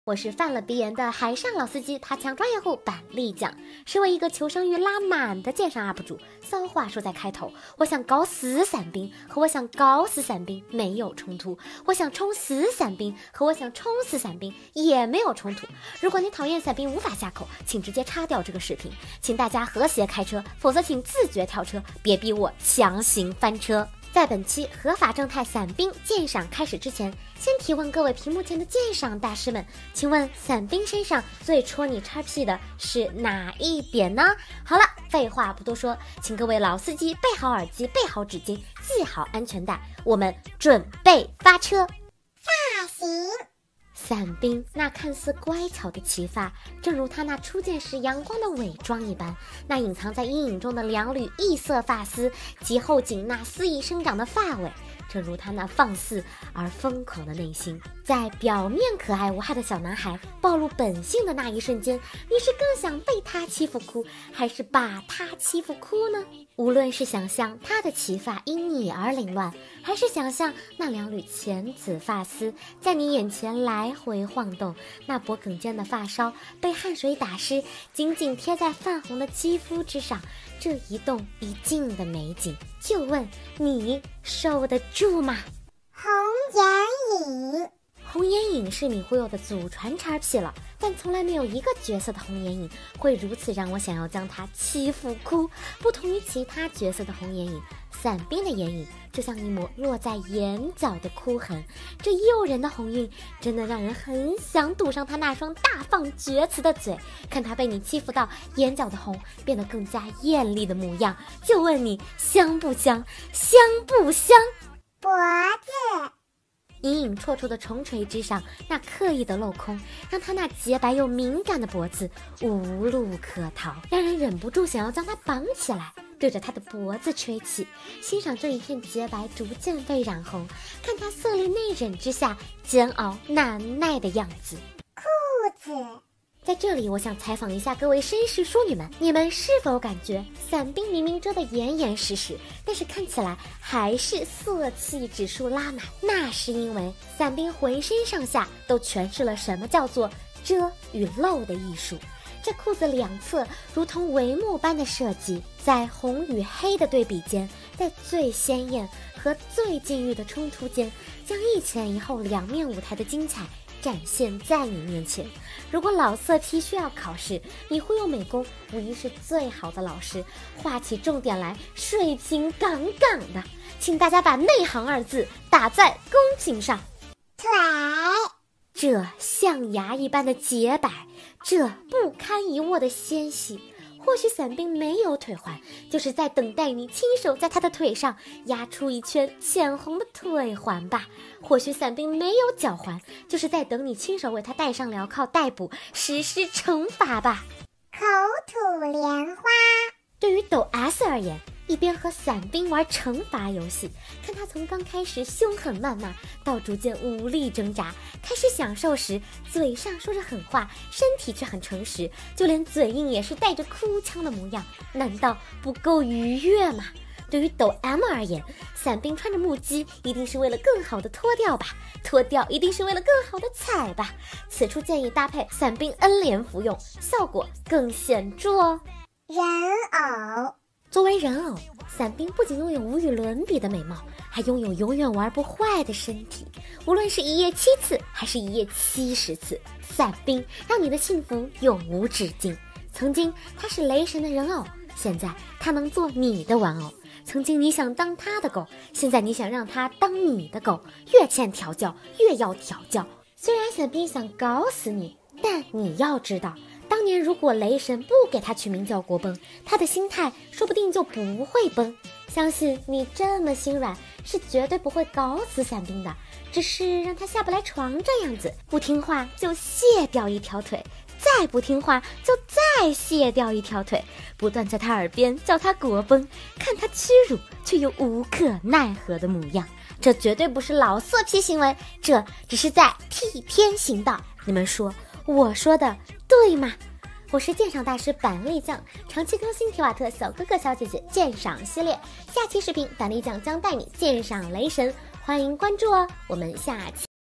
我是犯了鼻炎的海上老司机，爬墙专业户板栗酱，身为一个求生欲拉满的鉴赏 UP 主，骚话说在开头，我想搞死伞兵和我想搞死伞兵没有冲突，我想冲死伞兵和我想冲死伞兵也没有冲突。如果你讨厌伞兵无法下口，请直接擦掉这个视频，请大家和谐开车，否则请自觉跳车，别逼我强行翻车。在本期合法正态伞兵鉴赏开始之前，先提问各位屏幕前的鉴赏大师们，请问伞兵身上最戳你叉屁的是哪一点呢？好了，废话不多说，请各位老司机备好耳机，备好纸巾，系好安全带，我们准备发车。 发型， 伞兵那看似乖巧的齐发，正如他那初见时阳光的伪装一般，那隐藏在阴影中的两缕异色发丝及后颈那肆意生长的发尾，正如他那放肆而疯狂的内心。在表面可爱无害的小男孩暴露本性的那一瞬间，你是更想被他欺负哭，还是把他欺负哭呢？无论是想象他的齐发因你而凌乱，还是想象那两缕浅紫发丝在你眼前来回晃动，那脖梗间的发梢被汗水打湿，紧紧贴在泛红的肌肤之上，这一动一静的美景，就问你受得住吗？ 红眼影， 红眼影是米忽悠的祖传叉屁了，但从来没有一个角色的红眼影会如此让我想要将他欺负哭。不同于其他角色的红眼影，伞兵的眼影就像一抹落在眼角的哭痕，这诱人的红晕真的让人很想堵上他那双大放厥词的嘴，看他被你欺负到眼角的红变得更加艳丽的模样，就问你香不香，香不香？ 脖子， 隐隐绰绰的重垂之上，那刻意的镂空让他那洁白又敏感的脖子无路可逃，让人忍不住想要将它绑起来，对着他的脖子吹气，欣赏这一片洁白逐渐被染红，看他色厉内荏之下煎熬难耐的样子。 裤子， 在这里我想采访一下各位绅士淑女们，你们是否感觉伞兵明明遮得严严实实，但是看起来还是色气指数拉满？那是因为伞兵浑身上下都诠释了什么叫做遮与露的艺术。这裤子两侧如同帷幕般的设计，在红与黑的对比间，在最鲜艳和最禁欲的冲突间，将一前一后两面舞台的精彩展现在你面前。如果老色批需要考试，你忽悠美工无疑是最好的老师，画起重点来水平杠杠的。请大家把内行二字打在公屏上。 腿， 这象牙一般的洁白，这不堪一握的纤细，或许伞兵没有腿环，就是在等待你亲手在他的腿上压出一圈浅红的腿环吧。或许伞兵没有脚环，就是在等你亲手为他戴上镣铐逮捕，实施惩罚吧。 口吐莲花， 对于抖 S 而言，一边和伞兵玩惩罚游戏，看他从刚开始凶狠谩骂到逐渐无力挣扎，开始享受时嘴上说着狠话，身体却很诚实，就连嘴硬也是带着哭腔的模样，难道不够愉悦吗？对于抖 M 而言，伞兵穿着木屐一定是为了更好的脱掉吧，脱掉一定是为了更好的踩吧。此处建议搭配伞兵 N 连服用，效果更显著哦。 人偶， 作为人偶，伞兵不仅拥有无与伦比的美貌，还拥有永远玩不坏的身体。无论是一夜7次还是一夜70次，伞兵让你的幸福永无止境。曾经他是雷神的人偶，现在他能做你的玩偶。曾经你想当他的狗，现在你想让他当你的狗，越欠调教越要调教。虽然伞兵想搞死你，但你要知道，当年如果雷神不给他取名叫国崩，他的心态说不定就不会崩。相信你这么心软，是绝对不会搞死伞兵的，只是让他下不来床这样子，不听话就卸掉一条腿，再不听话就再卸掉一条腿，不断在他耳边叫他国崩，看他屈辱却又无可奈何的模样。这绝对不是老色批行为，这只是在替天行道。你们说我说的对吗？我是鉴赏大师板栗酱，长期更新提瓦特小哥哥小姐姐鉴赏系列，下期视频板栗酱将带你鉴赏雷神，欢迎关注哦，我们下期